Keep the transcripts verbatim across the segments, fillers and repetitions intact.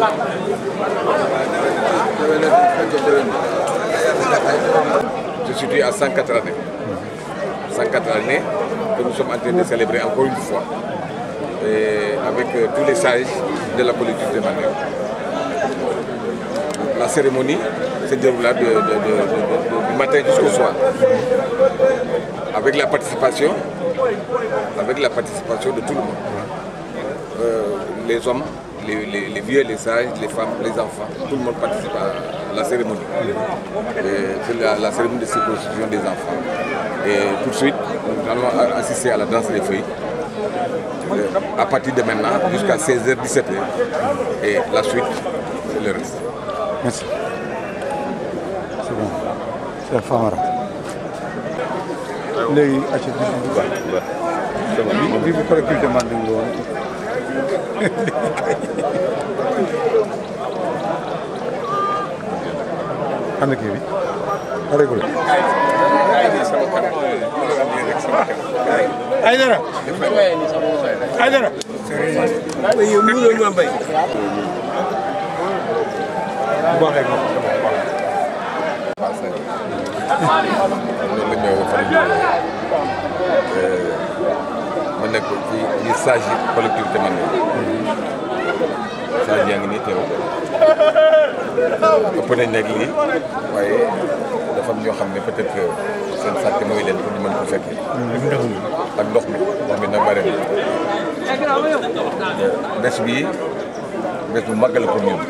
Je suis à cent quatre années. cent quatre années que nous sommes en train de célébrer encore une fois. Et avec euh, tous les sages de la politique de Mandeng. La cérémonie se déroula de, de, de, de, du matin jusqu'au soir. Avec la participation, avec la participation de tout le monde. Euh, les hommes, les, les, les vieux, les sages, les femmes, les enfants, tout le monde participe à la cérémonie. C'est la, la cérémonie de circoncision des enfants. Et tout de suite, nous allons assister à la danse des feuilles. À partir de maintenant jusqu'à seize heures dix-sept heures et la suite le reste. Merci. C'est bon. C'est la Famara. léegi acca bi bu baax bu baax bi bu collectivité Mandeng la woon ana kii bi arrêté ko Aïdara Aïdara yow mu ngi doon mbay bu baaxee ko loolu la ñëw fan ma nekk ci ci sage yi collectivité Mandeng sage yaa ngi nii teew ëpp nañ nekk lii waaye dafa am ñoo xam ne peut-être que seen santé mooy leen pour ñu mën ko fekkee ak ndox mi ndox mi nag bare na bés bii bés bu màggal pour ñun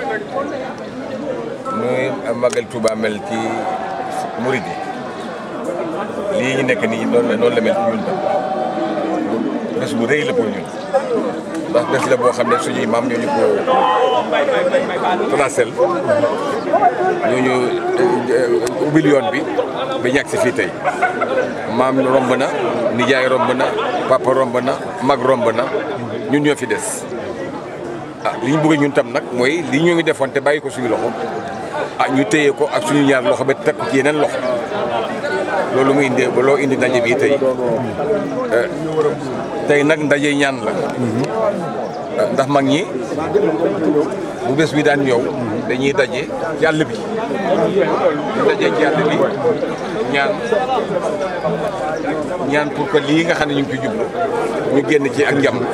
muy màggal Touba mel ci Mouride yi lii ñu nekk nii noonu la noonu la mel ci ñun tam bés bu rëy la pour ñun ndax bés la boo xam ne suñuy maam ñoo ñu ko tracel ñoo ñu ubbil yoon bi ba ñàkk si fii tey maam romb na nijaay romb na papa romb na mag romb na ñun ñoo fi des ah li ñu bëgg ñun tam nag mooy li ñu ngi defoon te bàyyi ko suñu loxo ah ñu téye ko ak suñu ñaar loxo ba teg ko ci yeneen loxo loolu mu indi ba loo indi ndaje bi tey tey nag ndaje ñaan la ndax mag ñi bu bés bi daan ñëw dañuy daje ci àll bi ñu daje ci àll bi ñaan ñaan pour que lii nga xam ne ñu ngi ci jublu ñu génn ci ak njàmm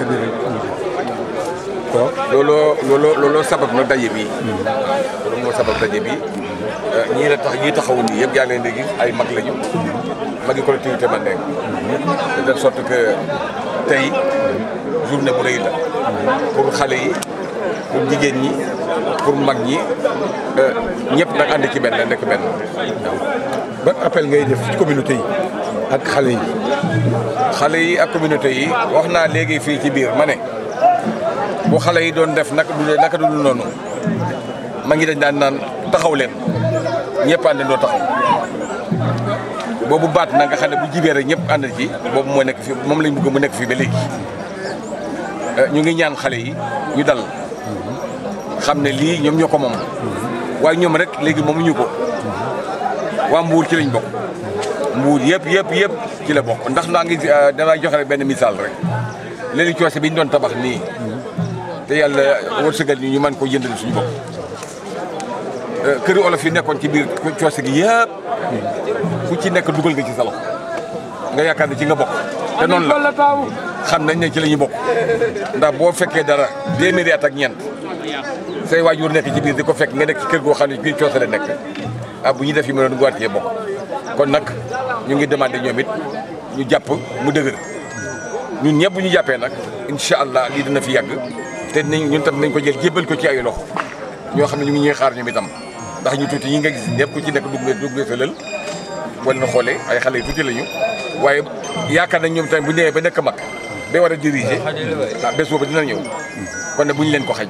looloo looloo looloo sabab nag daje bi loolu moo sabab daje bi ñii la tax ñii taxawu nii yëpp yaa leen di gis ay mag lañu magi collectivité Mandeng de telle sorte que tey journée bu rëy la pour xale yi pour jigéen ñi pour mag ñi ñëpp nag ànd ci benn nekk benn waaw. ban appel ngay def ci communauté yi ak xale yi. xale yi ak communauté yi wax naa léegi fii ci biir ma ne bu xale yi doon def naka du naka du noonu ma ngi dañ daan naan taxaw leen ñëpp àndandoo taxaw boobu baat na nga xam ne bu jibee rek ñëpp ànd ci boobu moo nekk fi moom lañ bëgg mu nekk fii ba léegi ñu ngi ñaan xale yi ñu dal xam ne lii ñoom ñoo ko moom waaye ñoom rek léegi moomuñu ko waa Mbuur ci lañ bokk Mbuur yëpp yëpp yëpp ci la bokk ndax naa ngi damay joxe rek benn misaal rek léegi coose bi ñu doon tabax nii te yàlla wërsëgal ñu ñu mën ko jëndal suñu bopp këri olof yi nekkoon ci biir coose gi yëpp ku ci nekk dugal nga ci sa loxo nga yaakaar ne ci nga bokk te noonu la xam nañ ne ci la ñuy bokk ndax boo fekkee dara téeméeri at ak ñeent say waajur nekk ci biir di ko fekk nga nekk ci kër goo xam ne biir coose la nekk ah bu ñu def yi ma doon guwaat cee bokk kon nag ñu ngi demandé ñoom it ñu jàpp mu dëgër ñun ñëpp bu ñu jàppee nag incha allah lii dina fi yàgg te dinañ ñun tam nañ ko jël jébbal ko ci ay loxo ñoo xam ne ñu ngi ñuy xaar ñoom itam ndax ñu tuuti ñi nga gis ñëpp ku ci nekk dugg nga dugg nga sa lël wala na xoolee ay xale yu tuuti lañu waaye yaakaar nañ ñoom tamit bu ñëwee ba nekk mag ba war a diriger ah bés boobu dina ñëw kon ne bu ñu leen ko xañ.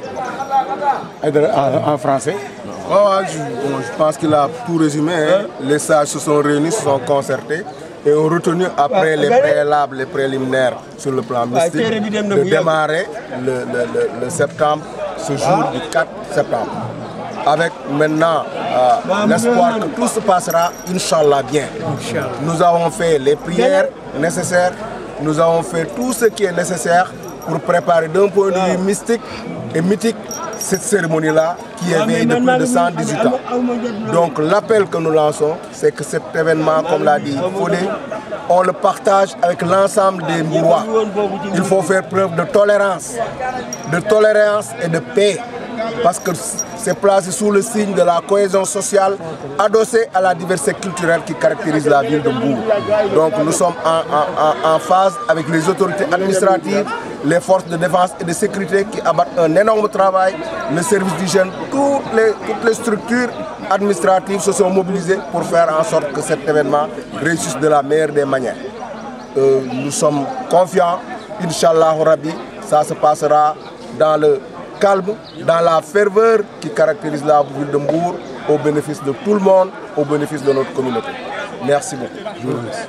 En français. Oh, je, bon, je pense qu'il a tout résumé. Hein. Les sages se sont réunis, se sont concertés et ont retenu après les préalables, les préliminaires sur le plan mystique, de démarrer le, le, le, le septembre, ce jour du quatre septembre. Avec maintenant euh, l'espoir que tout se passera, Inch'Allah, bien. Nous avons fait les prières nécessaires, nous avons fait tout ce qui est nécessaire pour préparer d'un point de vue mystique et mythique cette cérémonie-là qui est vieille de plus de cent dix-huit ans. Donc l'appel que nous lançons, c'est que cet événement, comme l'a dit Fodé, on le partage avec l'ensemble des Mbourois. Il faut faire preuve de tolérance, de tolérance et de paix, parce que c'est placé sous le signe de la cohésion sociale, adossé à la diversité culturelle qui caractérise la ville de Mbour. Donc nous sommes en, en, en phase avec les autorités administratives, les forces de défense et de sécurité qui abattent un énorme travail, le service d'hygiène, toutes les, toutes les structures administratives se sont mobilisées pour faire en sorte que cet événement réussisse de la meilleure des manières. Euh, nous sommes confiants, Inch'Allah Rabbi, ça se passera dans le calme, dans la ferveur qui caractérise la ville de Mbour, au bénéfice de tout le monde, au bénéfice de notre communauté. Merci beaucoup. Je vous remercie.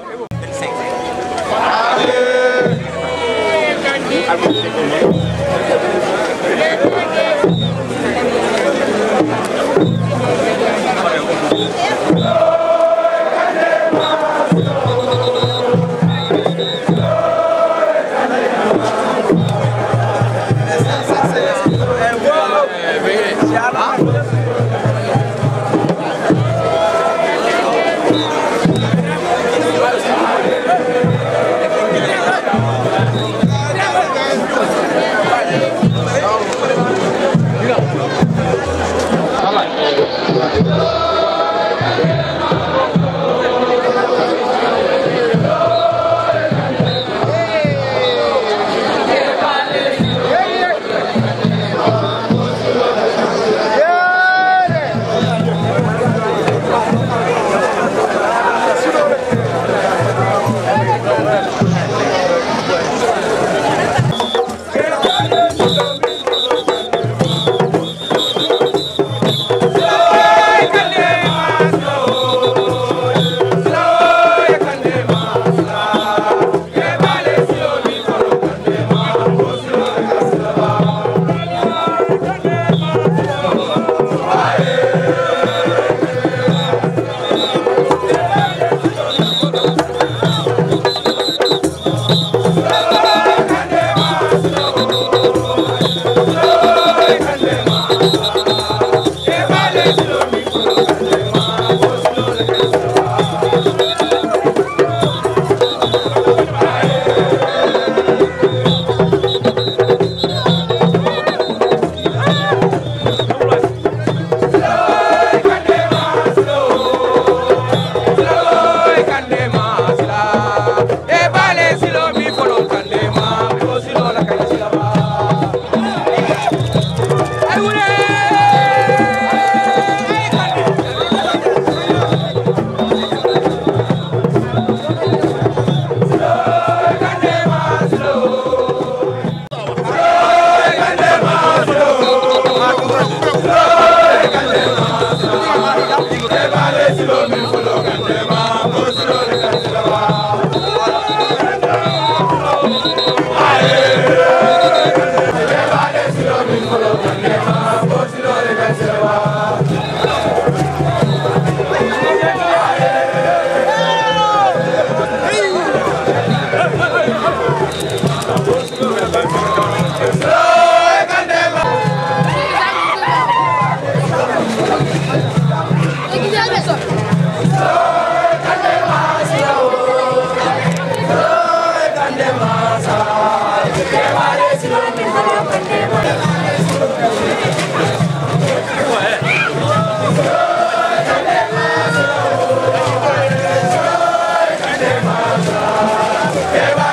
Yeah.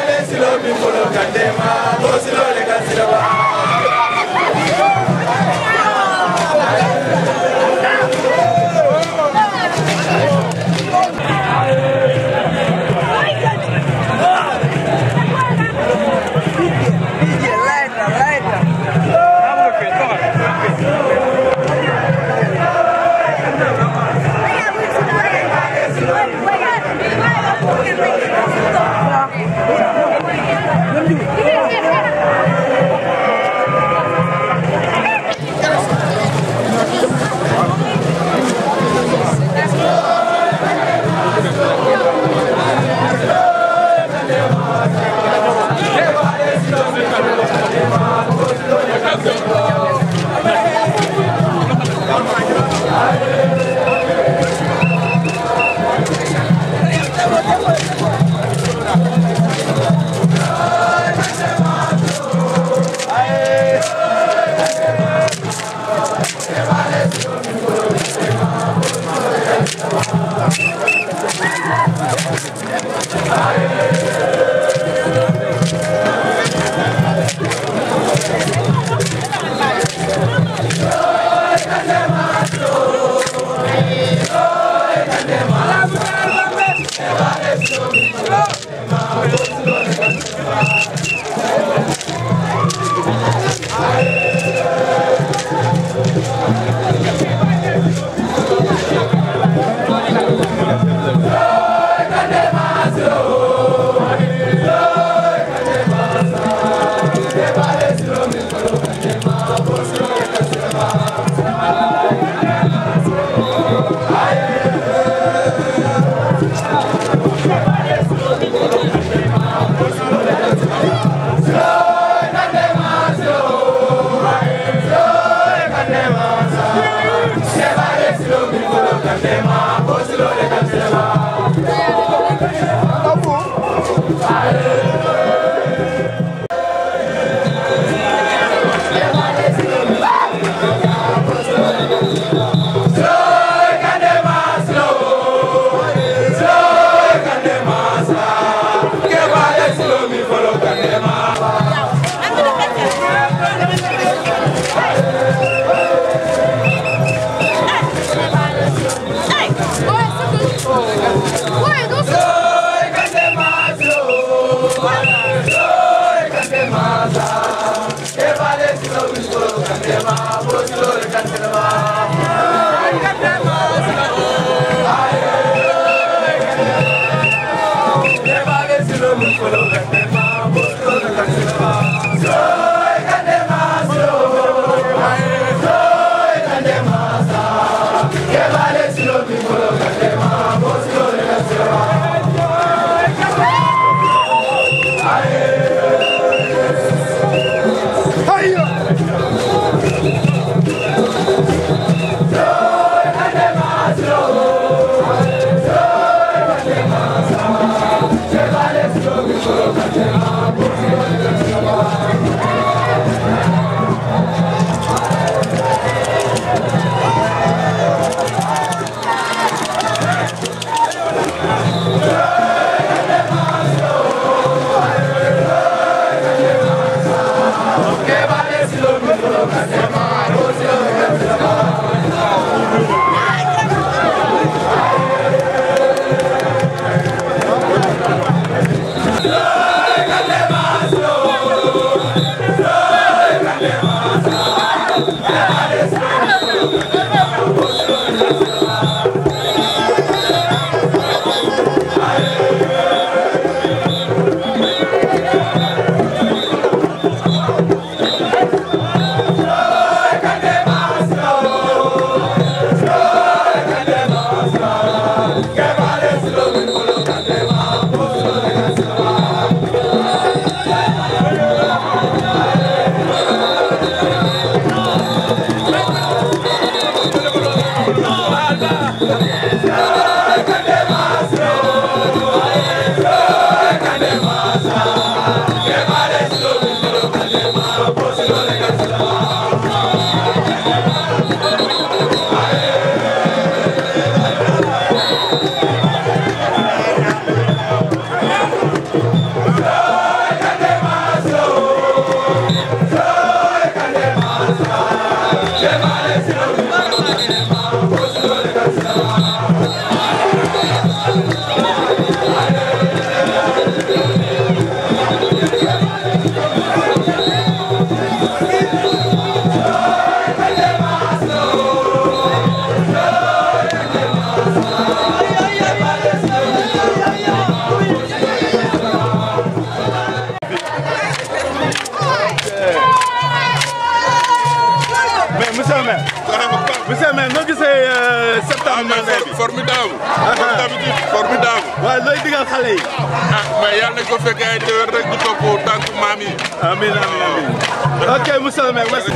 Monsieur le maire noo gisee septembre bi formidable. comme d'habitude formidable. waaw looy digal xale yi. ah mais yàlla nañu ko fekkee ay déwén rek di topp tànk maam yi. amiin amiin amiin. ok monsieur le maire merci.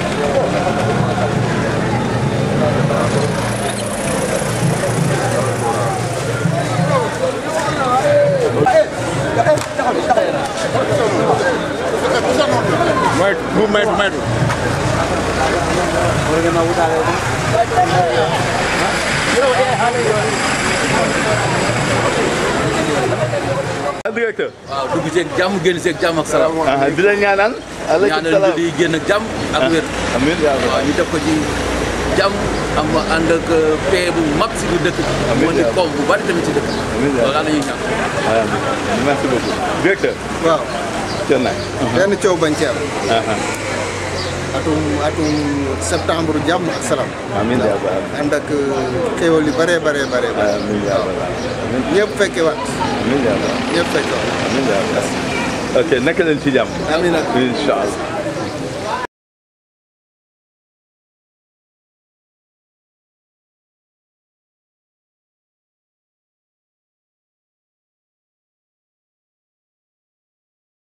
maytu bu maytu maytu. directeur. waaw dugg seeg jàmm génn seeg jàmm ak salaam. di la ñaanal. ñaanal di génn ak jàmm ak wér. amiin waaw ñu def ko ci jàmm am ànd ak paix bu mag si biir dëkk bi. amiin moo di koom bu bari tamit ci dëkk bi. amiin loolu daal la ñuy ñaan. merci beaucoup directeur. waaw. jërë naa. benn coow bañ ci am. atum atum septembre jàmm ak salaam. amiin yaa rabbal ànd ak xéwal yu bëree bëree bëree. amiin yaa rabbal ñëpp fekke waat. amiin yaa rabbal ñëpp fekke waat. amiin yaa rabbal ok nekk leen ci jàmm. amiin ak incha allah.